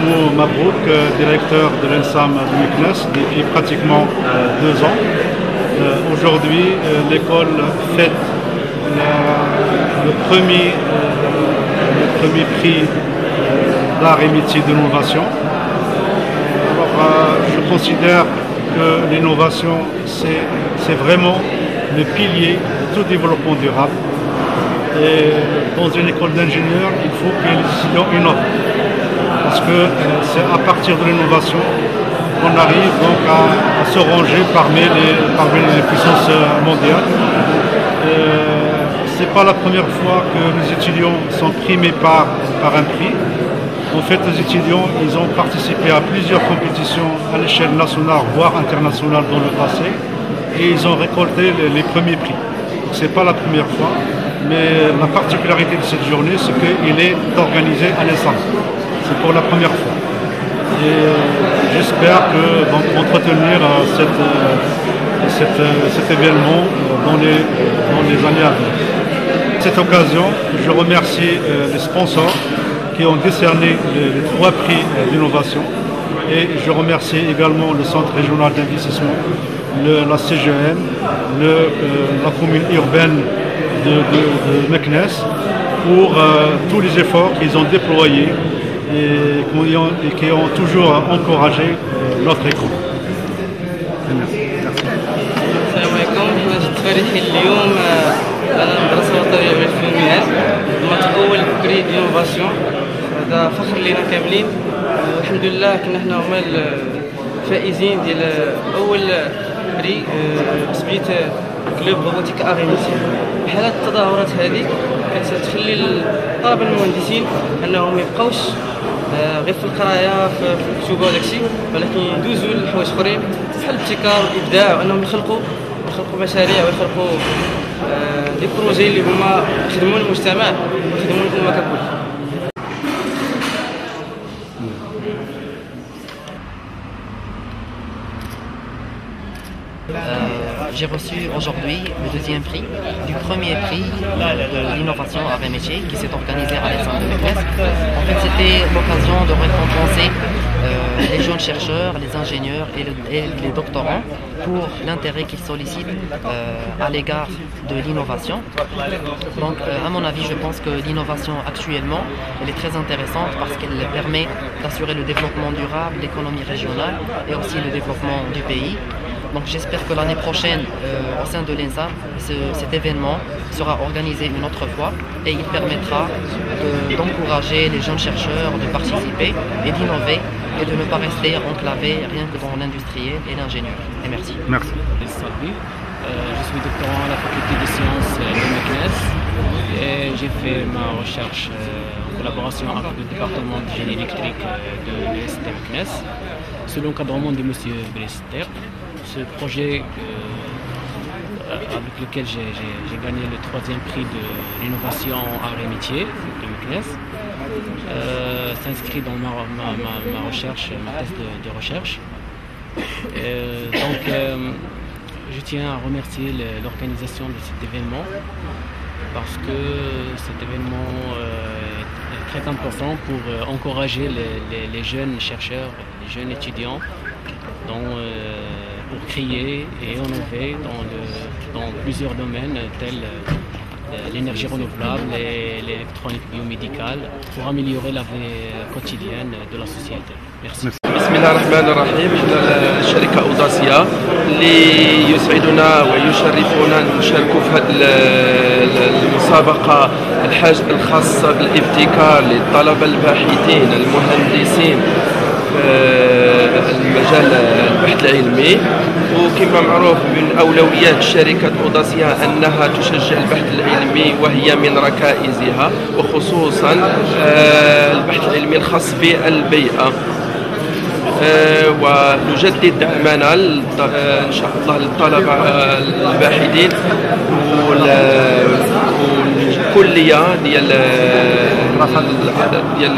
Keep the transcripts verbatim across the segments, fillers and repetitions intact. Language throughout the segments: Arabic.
Mahmoud Mabrouk, directeur de l'ENSAM de Meknès depuis pratiquement deux ans. Euh, Aujourd'hui, euh, l'école fête la, le, premier, euh, le premier prix d'art et métier d'innovation. Alors, euh, je considère que l'innovation, c'est vraiment le pilier de tout développement durable. Et dans une école d'ingénieurs, il faut que les étudiants innovent. Parce que euh, c'est à partir de l'innovation qu'on arrive donc à, à se ranger parmi les, parmi les puissances mondiales. Ce n'est pas la première fois que les étudiants sont primés par, par un prix. En fait, les étudiants, ils ont participé à plusieurs compétitions à l'échelle nationale, voire internationale dans le passé, et ils ont récolté les, les premiers prix. Ce n'est pas la première fois, mais la particularité de cette journée, c'est qu'il est organisé à l'ENSAM. C'est pour la première fois. Et j'espère que donc, entretenir cette, cette, cet événement dans les, dans les années à venir. À cette occasion, je remercie les sponsors qui ont décerné les, les trois prix d'innovation. Et je remercie également le Centre régional d'investissement, la C G M, le, euh, la commune urbaine de, de, de Meknès pour euh, tous les efforts qu'ils ont déployés et qui ont, et qui ont toujours encouragé euh, notre école. Merci. السلام عليكم. فرحين اليوم على المدرسة الوطنية بالفيوميات متأول بري دينوفاسيون. هذا فخر لنا كاملين. الحمد لله كنا حنا هما الفائزين ديال أول بري بسميت كلوب روبوتيك أغيميسي. بحال هاد التظاهرات هذه كتخلي الطلبة المهندسين أنهم ميبقاوش غير في القرايه في الكتب وداكشي، ولكن يدوزوا لحوايج اخرين بحال الابتكار والابداع، وانهم يخلقوا يخلقوا مشاريع ويخلقوا دي بروجي اللي هما يخدموا المجتمع ويخدموا الامه ككل. Euh, J'ai reçu aujourd'hui le deuxième prix du premier prix de l'innovation arts et métiers qui s'est organisé à l'ENSAM de Meknès. En fait, c'était l'occasion de récompenser euh, les jeunes chercheurs, les ingénieurs et, le, et les doctorants pour l'intérêt qu'ils sollicitent euh, à l'égard de l'innovation. Donc, euh, à mon avis, je pense que l'innovation actuellement, elle est très intéressante parce qu'elle permet d'assurer le développement durable, l'économie régionale et aussi le développement du pays. Donc j'espère que l'année prochaine, euh, au sein de l'ENSAM, ce, cet événement sera organisé une autre fois et il permettra d'encourager de, les jeunes chercheurs de participer et d'innover et de ne pas rester enclavés rien que dans l'industriel et l'ingénieur. Et merci. Merci. Euh, je suis doctorant à la faculté des sciences de Meknès et j'ai fait ma recherche euh, en collaboration avec le département de génie électrique de l'U S T Meknès sous l'encadrement de M. Brister. Ce projet euh, avec lequel j'ai gagné le troisième prix de l'innovation art et métier de Meknès euh, s'inscrit dans ma, ma, ma, ma recherche, ma thèse de, de recherche. Euh, donc euh, je tiens à remercier l'organisation de cet événement parce que cet événement euh, est très important pour euh, encourager les, les, les jeunes chercheurs, les jeunes étudiants dans, euh, pour créer et innover dans, le, dans plusieurs domaines tels euh, l'énergie renouvelable et l'électronique biomédicale pour améliorer la vie quotidienne de la société. Merci. بسم الله الرحمن الرحيم. احنا الشركه اوداسيا اللي يسعدنا ويشرفنا نشاركوا في هذه المسابقه الخاصه بالابتكار للطلبه الباحثين المهندسين في المجال البحث العلمي. وكما معروف من اولويات شركه اوداسيا انها تشجع البحث العلمي وهي من ركائزها، وخصوصا البحث العلمي الخاص بالبيئه. ونجدد دعمنا ان شاء الله للطلبه الباحثين والكليه ديال ديال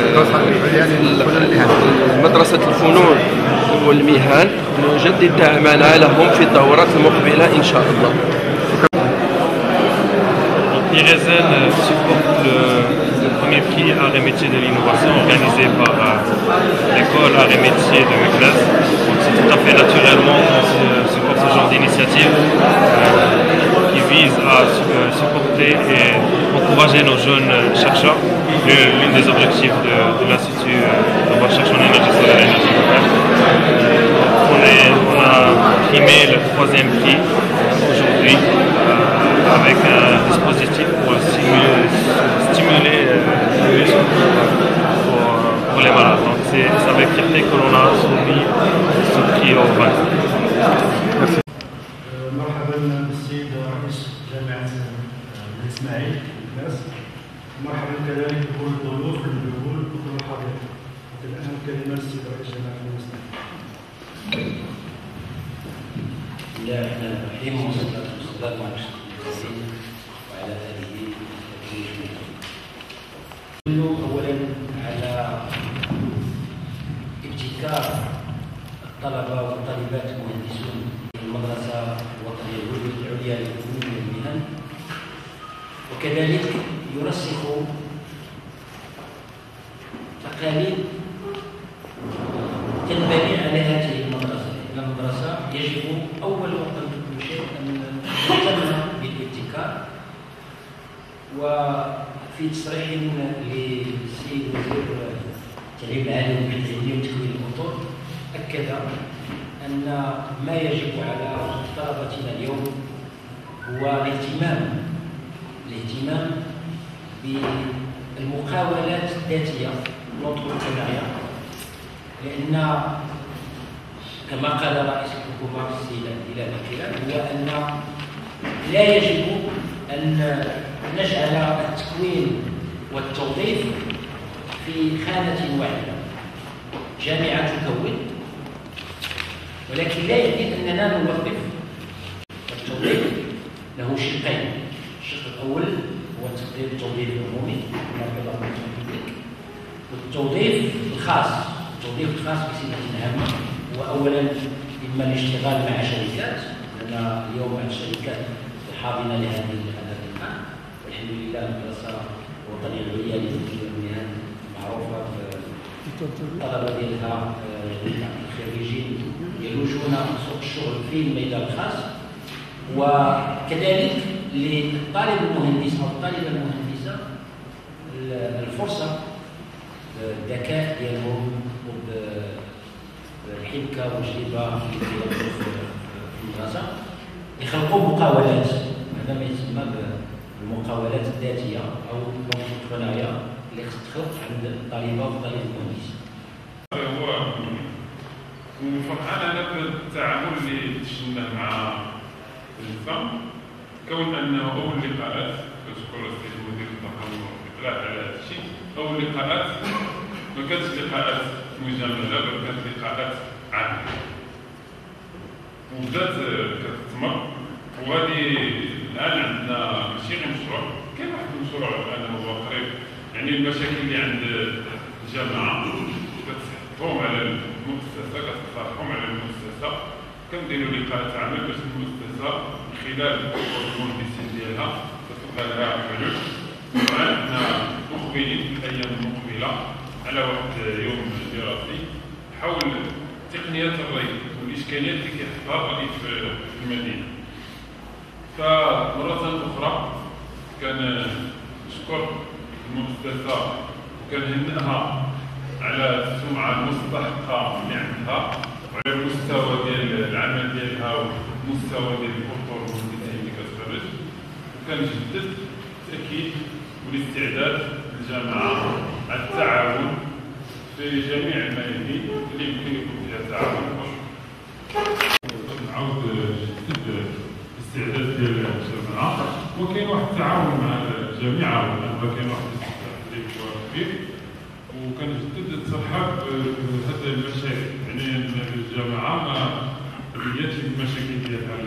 مدرسه الفنون والمهن. نجدد دعمنا لهم في الدورات المقبله ان شاء الله. Irezen supporte le, le premier prix Arts et Métiers de l'innovation organisé par euh, l'école Arts et Métiers de Meknès. C'est tout à fait naturellement qu'on supporte ce genre d'initiative euh, qui vise à euh, supporter et encourager nos jeunes chercheurs. L'un des objectifs de, de l'Institut de recherche en énergie solaire et énergie nouvelle. On, est, on a primé le troisième prix aujourd'hui euh, avec un dispositif pour stimuler, stimuler euh, les muscles pour, pour les malades. Donc c'est avec fierté que l'on a soumis ce prix au vainqueur. Merci. مرحبا بالسيد رئيس جامعة الإسماعيلي مرحبا كذلك بكل الضيوف والمدعوون وكل الحاضرين. الآن كلمة السيد رئيس جامعة الإسماعيلي. بسم الله الرحمن الرحيم والصلاة والسلام على أشرف المرسلين وعلى آله وصحبه أجمعين. أولا على ابتكار الطلبة والطالبات المهندسون في المدرسة الوطنية العليا للفنون والمهن، وكذلك يرسخ تقاليد تنبني على هذه المدرسة. إن المدرسة يجب أول وقبل كل شيء أن تهتم بالابتكار. وفي تصريح للسيد وزير التعليم العالي والتعليم وتكوين الأطر أكد أن ما يجب على طلبتنا اليوم هو الاهتمام الاهتمام بالمقاولات الذاتية l'entrepreneuriat، لأن كما قال رئيس الحكومة السيد هلال الكلاب هو أن لا يجب أن نجعل التكوين والتوظيف في خانة واحدة. جامعة تكون، ولكن لا يعني أننا نوظف. التوظيف له شقين، الشق الأول هو تقدير التوظيف العمومي والتوظيف الخاص. التوظيف الخاص بصفة عامة هو أولا إما الاشتغال مع شركات، لأن اليوم مع الشركات الحاضنة لهذه الأماكن، والحمد لله المدرسة الوطنية العليا للفنون والمهن معروفة الطلبة ديالها الخريجين يلوجون سوق الشغل في الميدان الخاص. وكذلك للطالب المهندس أو الطالبة المهندسة الفرصة الذكاء ديالهم والحنكة والجربة في المدرسة يخلقوا مقاولات، هذا ما يسمى بالمقاولات الذاتية أو الانتربرونيا اللي خص تخلق عند الطالبة والطالب المهندس. هو وفرحان انا بالتعامل اللي تشنا مع الفهم، كون انه اول لقاءات كنشكر السيد مدير التقوى اطلاع على هذا الشيء. اول لقاءات ما كانتش لقاءات مجامله بل كانت لقاءات عامه وبدات كتستمر. وهذه الان عندنا ماشي غير مشروع، كاين واحد المشروع الان هو قريب، يعني المشاكل اللي عند الجامعه كتحطهم على المؤسسه كتقترحهم على المؤسسه، كنديروا لقاءات عمل باش المؤسسه من خلال المهندسين ديالها كتلقى لها حلول. وعندنا مقبلين في الايام المقبله على واحد يوم دراسي حول تقنيات الري والاشكاليات اللي كيحطها الري في المدينه. فمره اخرى كنشكر المؤسسه وكنهنئها على السمعه المستحقه اللي عندها وعلى المستوى ديال العمل ديالها والمستوى ديال الاطر والمهندسين اللي كتخرج. وكنجدد التاكيد والاستعداد للجامعه على التعاون في جميع الميادين اللي يمكن يكون فيها تعاون. نعاود نجدد الاستعداد ديال الجامعه، وكاين واحد التعاون مع الجامعه وكاين كاين واحد الاستعداد كبير. وكنجدد الترحاب بهذه المشاكل، يعني الجامعه ما بديتش المشاكل ديالها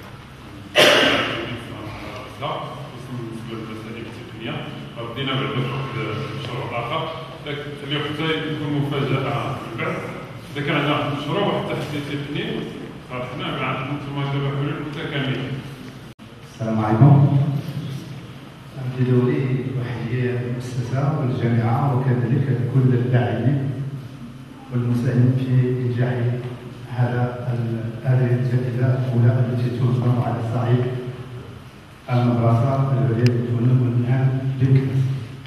خصوصا بالنسبه للمسائل التقنيه. بدينا بعدا بواحد المشروع اخر اللي حتى يكون مفاجاه من بعد. اذا كان عندنا واحد المشروع واحد التحدي تقني صراحه عندنا انتم دابا حلول متكامله. السلام عليكم. بدوري واحد هي المؤسسة والجامعة وكذلك كل الداعمين والمساهمين في إنجاح هذا هذه الجائزة الأولى التي تنظم على صعيد المدرسة العليا للفنون والمهن بمكناس.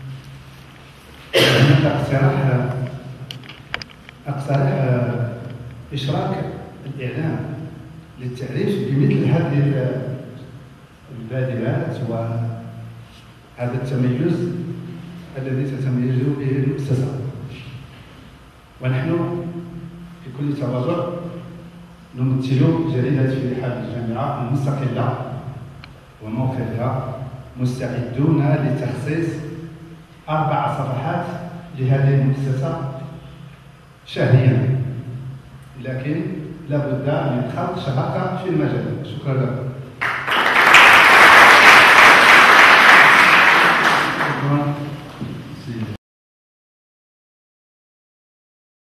هناك اقتراح اقترح إشراك الإعلام للتعريف بمثل هذه البادرات وهذا التميز الذي تتميز به المؤسسة. ونحن في كل تواضع نمثل جريدة في رحاب الجامعة المستقلة وموقفها مستعدون لتخصيص أربع صفحات لهذه المؤسسة شهريا، لكن لابد من خلق شراكة في المجال. شكرا لكم.